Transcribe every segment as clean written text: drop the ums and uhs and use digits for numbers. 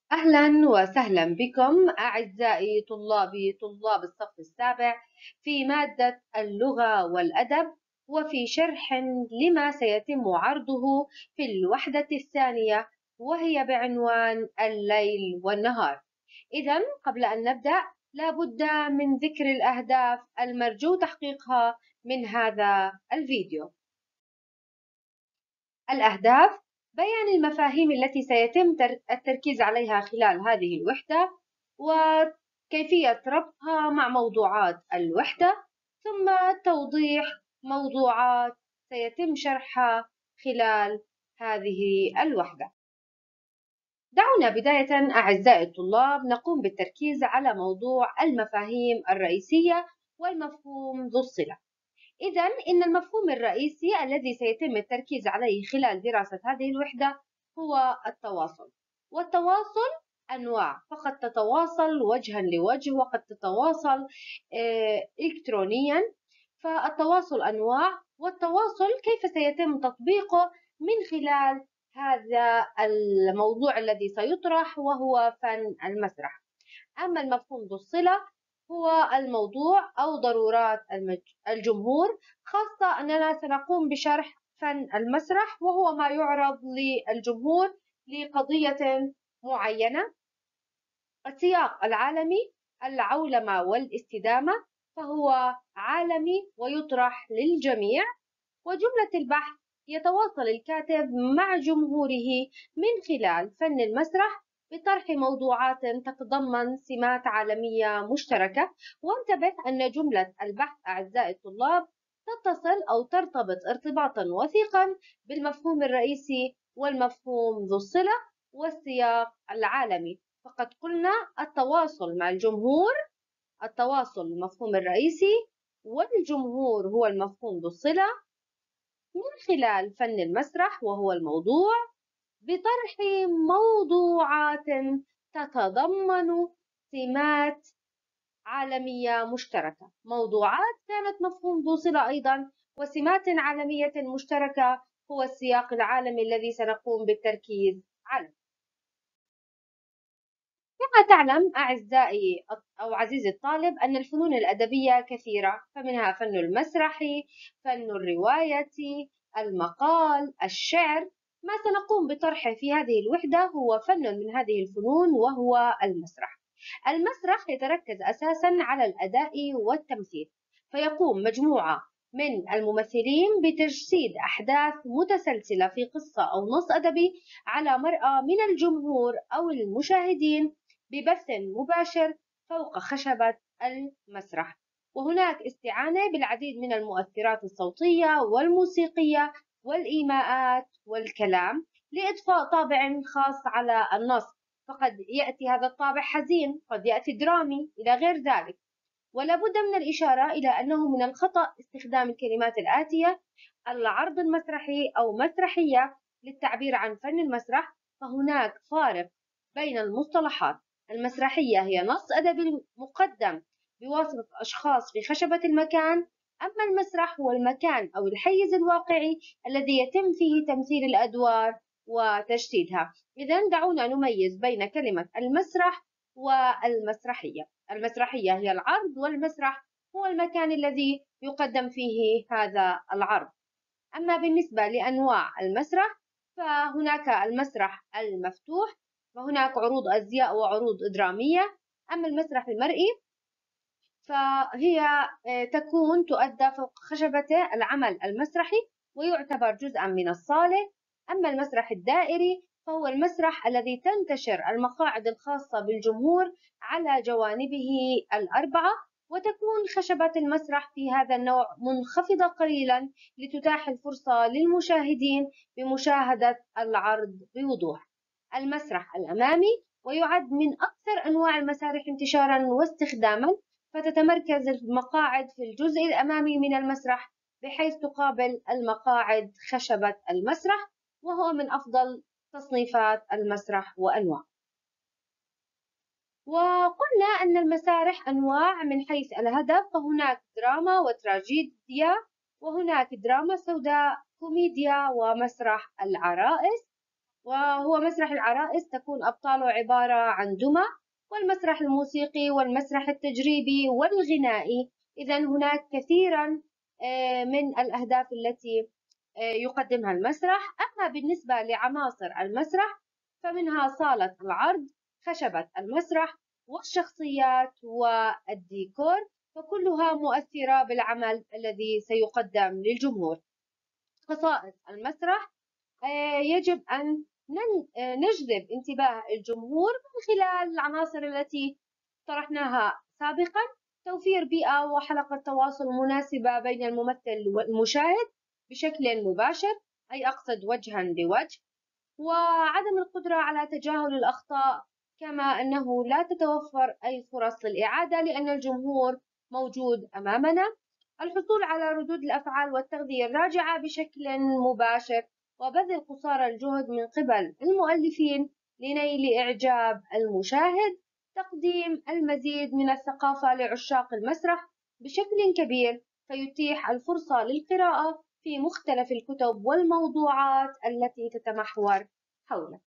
أهلا وسهلا بكم أعزائي طلاب الصف السابع في مادة اللغة والأدب، وفي شرح لما سيتم عرضه في الوحدة الثانية، وهي بعنوان الليل والنهار. إذا قبل أن نبدأ لابد من ذكر الأهداف المرجو تحقيقها من هذا الفيديو. الأهداف: بيان المفاهيم التي سيتم التركيز عليها خلال هذه الوحدة، وكيفية ربطها مع موضوعات الوحدة، ثم توضيح موضوعات سيتم شرحها خلال هذه الوحدة. دعونا بداية أعزائي الطلاب نقوم بالتركيز على موضوع المفاهيم الرئيسية والمفهوم ذو الصلة. إذا إن المفهوم الرئيسي الذي سيتم التركيز عليه خلال دراسة هذه الوحدة هو التواصل. والتواصل أنواع، فقد تتواصل وجها لوجه وقد تتواصل إلكترونيا. فالتواصل أنواع، والتواصل كيف سيتم تطبيقه من خلال هذا الموضوع الذي سيطرح وهو فن المسرح. أما المفهوم ذو الصلة هو الموضوع أو ضرورات الجمهور، خاصة أننا سنقوم بشرح فن المسرح وهو ما يعرض للجمهور لقضية معينة. السياق العالمي: العولمة والاستدامة، فهو عالمي ويطرح للجميع. وجملة البحث: يتواصل الكاتب مع جمهوره من خلال فن المسرح بطرح موضوعات تتضمن سمات عالمية مشتركة. وانتبه أن جملة البحث أعزائي الطلاب تتصل أو ترتبط ارتباطا وثيقا بالمفهوم الرئيسي والمفهوم ذو الصلة والسياق العالمي. فقد قلنا التواصل مع الجمهور، التواصل المفهوم الرئيسي، والجمهور هو المفهوم ذو الصلة، من خلال فن المسرح وهو الموضوع بطرح موضوعات تتضمن سمات عالمية مشتركة. موضوعات كانت مفهوم ذو صلة أيضا، وسمات عالمية مشتركة هو السياق العالمي الذي سنقوم بالتركيز عليه. كما تعلم أعزائي أو عزيزي الطالب أن الفنون الأدبية كثيرة، فمنها فن المسرح، فن الرواية، المقال، الشعر. ما سنقوم بطرحه في هذه الوحدة هو فن من هذه الفنون وهو المسرح. المسرح يتركز أساسا على الأداء والتمثيل، فيقوم مجموعة من الممثلين بتجسيد أحداث متسلسلة في قصة أو نص أدبي على مرأى من الجمهور أو المشاهدين ببث مباشر فوق خشبة المسرح. وهناك استعانة بالعديد من المؤثرات الصوتية والموسيقية والإيماءات والكلام لإضفاء طابع خاص على النص، فقد يأتي هذا الطابع حزين، قد يأتي درامي إلى غير ذلك. ولا بد من الإشارة إلى أنه من الخطأ استخدام الكلمات الآتية: العرض المسرحي أو مسرحية للتعبير عن فن المسرح. فهناك فارق بين المصطلحات. المسرحية هي نص أدبي مقدم بواسطة أشخاص في خشبة المكان، أما المسرح هو المكان أو الحيز الواقعي الذي يتم فيه تمثيل الأدوار وتجسيدها. إذا دعونا نميز بين كلمة المسرح والمسرحية. المسرحية هي العرض، والمسرح هو المكان الذي يقدم فيه هذا العرض. أما بالنسبة لأنواع المسرح فهناك المسرح المفتوح، وهناك عروض أزياء وعروض درامية. أما المسرح المرئي فهي تكون تؤدى فوق خشبة العمل المسرحي ويعتبر جزءا من الصالة. أما المسرح الدائري فهو المسرح الذي تنتشر المقاعد الخاصة بالجمهور على جوانبه الأربعة، وتكون خشبة المسرح في هذا النوع منخفضة قليلا لتتاح الفرصة للمشاهدين بمشاهدة العرض بوضوح. المسرح الأمامي ويعد من أكثر أنواع المسارح انتشارا واستخداما، فتتمركز المقاعد في الجزء الأمامي من المسرح بحيث تقابل المقاعد خشبة المسرح، وهو من أفضل تصنيفات المسرح وأنواع. وقلنا أن المسارح أنواع من حيث الهدف، فهناك دراما وتراجيديا، وهناك دراما سوداء، كوميديا، ومسرح العرائس. وهو مسرح العرائس تكون أبطاله عبارة عن دمى، والمسرح الموسيقي والمسرح التجريبي والغنائي. إذا هناك كثيرا من الأهداف التي يقدمها المسرح. أما بالنسبة لعناصر المسرح فمنها صالة العرض، خشبة المسرح، والشخصيات والديكور، فكلها مؤثرة بالعمل الذي سيقدم للجمهور. خصائص المسرح: يجب أن نجذب انتباه الجمهور من خلال العناصر التي طرحناها سابقا. توفير بيئة وحلقة تواصل مناسبة بين الممثل والمشاهد بشكل مباشر، أي أقصد وجها لوجه. وعدم القدرة على تجاهل الأخطاء، كما أنه لا تتوفر أي فرص للإعادة لأن الجمهور موجود أمامنا. الحصول على ردود الأفعال والتغذية الراجعة بشكل مباشر، وبذل قصارى الجهد من قبل المؤلفين لنيل إعجاب المشاهد. تقديم المزيد من الثقافة لعشاق المسرح بشكل كبير، فيتيح الفرصة للقراءة في مختلف الكتب والموضوعات التي تتمحور حوله.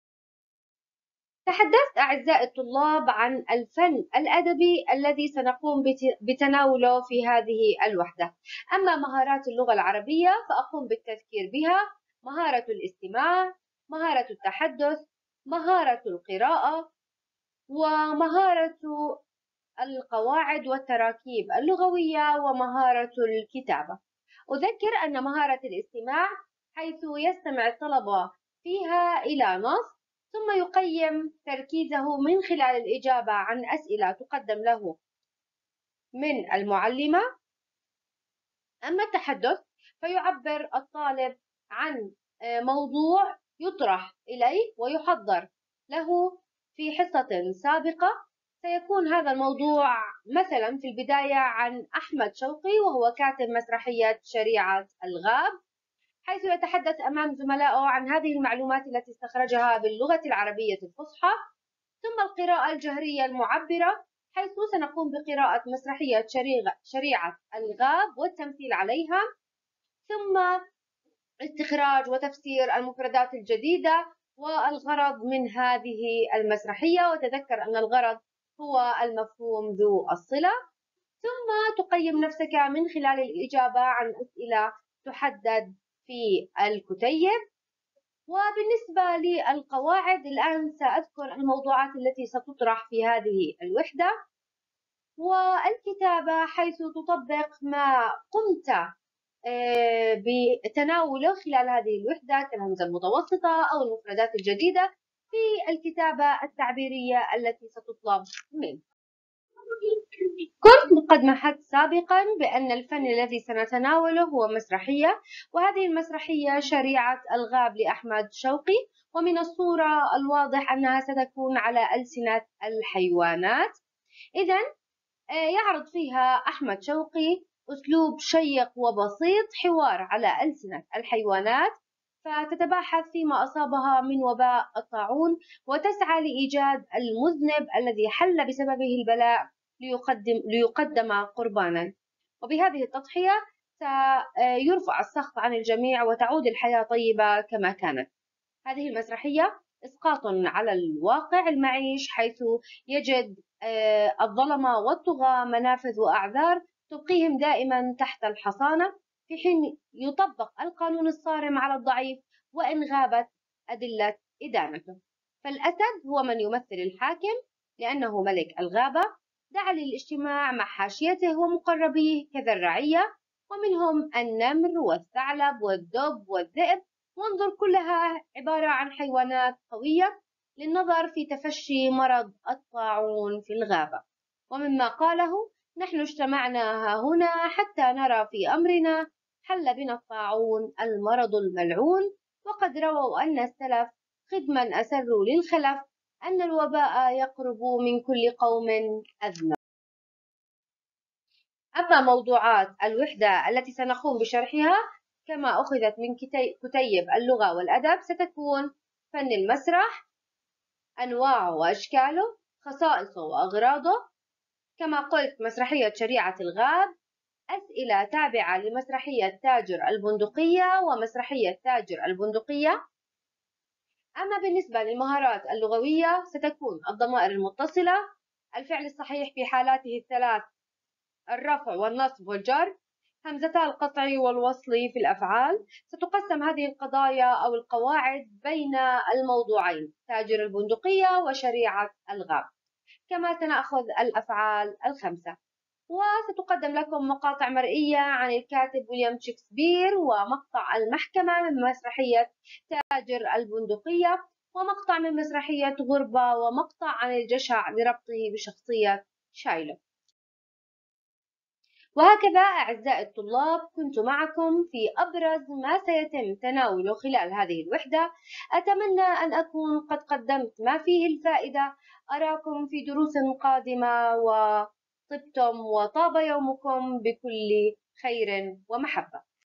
تحدثت أعزائي الطلاب عن الفن الأدبي الذي سنقوم بتناوله في هذه الوحدة. أما مهارات اللغة العربية فأقوم بالتذكير بها: مهارة الاستماع، مهارة التحدث، مهارة القراءة، ومهارة القواعد والتراكيب اللغوية، ومهارة الكتابة. أذكر أن مهارة الاستماع حيث يستمع الطلبة فيها إلى نص ثم يقيم تركيزه من خلال الإجابة عن أسئلة تقدم له من المعلمة. أما التحدث فيعبر الطالب عن موضوع يطرح إليه ويحضر له في حصة سابقة. سيكون هذا الموضوع مثلا في البداية عن أحمد شوقي، وهو كاتب مسرحية شريعة الغاب، حيث يتحدث أمام زملائه عن هذه المعلومات التي استخرجها باللغة العربية الفصحى. ثم القراءة الجهرية المعبرة، حيث سنقوم بقراءة مسرحية شريعة الغاب والتمثيل عليها، ثم استخراج وتفسير المفردات الجديدة والغرض من هذه المسرحية. وتذكر أن الغرض هو المفهوم ذو الصلة. ثم تقيم نفسك من خلال الإجابة عن أسئلة تحدد في الكتيب. وبالنسبة للقواعد الآن سأذكر الموضوعات التي ستطرح في هذه الوحدة. والكتابة حيث تطبق ما قمت بتناوله خلال هذه الوحدة كالهمزة المتوسطة أو المفردات الجديدة في الكتابة التعبيرية التي ستطلب منك. كنت قد مهدت سابقا بأن الفن الذي سنتناوله هو مسرحية، وهذه المسرحية شريعة الغاب لأحمد شوقي، ومن الصورة الواضح أنها ستكون على ألسنة الحيوانات. إذن يعرض فيها أحمد شوقي أسلوب شيق وبسيط، حوار على ألسنة الحيوانات، فتتباحث فيما أصابها من وباء الطاعون، وتسعى لإيجاد المذنب الذي حل بسببه البلاء ليقدم قربانا. وبهذه التضحية سيرفع السخط عن الجميع وتعود الحياة طيبة كما كانت. هذه المسرحية إسقاط على الواقع المعيش، حيث يجد الظلمة والطغاة منافذ وأعذار تبقيهم دائما تحت الحصانة، في حين يطبق القانون الصارم على الضعيف وإن غابت أدلة إدانته. فالأسد هو من يمثل الحاكم لأنه ملك الغابة، دعا للاجتماع مع حاشيته ومقربيه كذا الرعية، ومنهم النمر والثعلب والدب والذئب. وانظر كلها عبارة عن حيوانات قوية للنظر في تفشي مرض الطاعون في الغابة. ومما قاله: نحن اجتمعنا هنا حتى نرى في أمرنا حل بنا الطاعون المرض الملعون. وقد رووا أن السلف خدما أسروا للخلف أن الوباء يقرب من كل قوم أذنب. أما موضوعات الوحدة التي سنقوم بشرحها كما أخذت من كتيب اللغة والأدب ستكون: فن المسرح، أنواعه وأشكاله، خصائصه وأغراضه، كما قلت مسرحية شريعة الغاب، أسئلة تابعة لمسرحية تاجر البندقية ومسرحية تاجر البندقية. أما بالنسبة للمهارات اللغوية ستكون الضمائر المتصلة، الفعل الصحيح في حالاته الثلاث، الرفع والنصب والجر، همزتا القطع والوصل في الأفعال. ستقسم هذه القضايا أو القواعد بين الموضوعين تاجر البندقية وشريعة الغاب. كما سنأخذ الأفعال الخمسة، وستقدم لكم مقاطع مرئية عن الكاتب ويليام شكسبير، ومقطع المحكمة من مسرحية تاجر البندقية، ومقطع من مسرحية غربة، ومقطع عن الجشع لربطه بشخصية شايلو. وهكذا أعزائي الطلاب كنت معكم في أبرز ما سيتم تناوله خلال هذه الوحدة. أتمنى أن أكون قد قدمت ما فيه الفائدة. أراكم في دروس قادمة، وطبتم وطاب يومكم بكل خير ومحبة.